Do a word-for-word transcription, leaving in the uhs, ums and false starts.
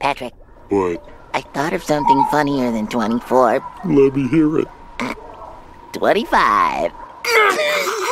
Patrick. What? I thought of something funnier than twenty-four. Let me hear it. twenty-five.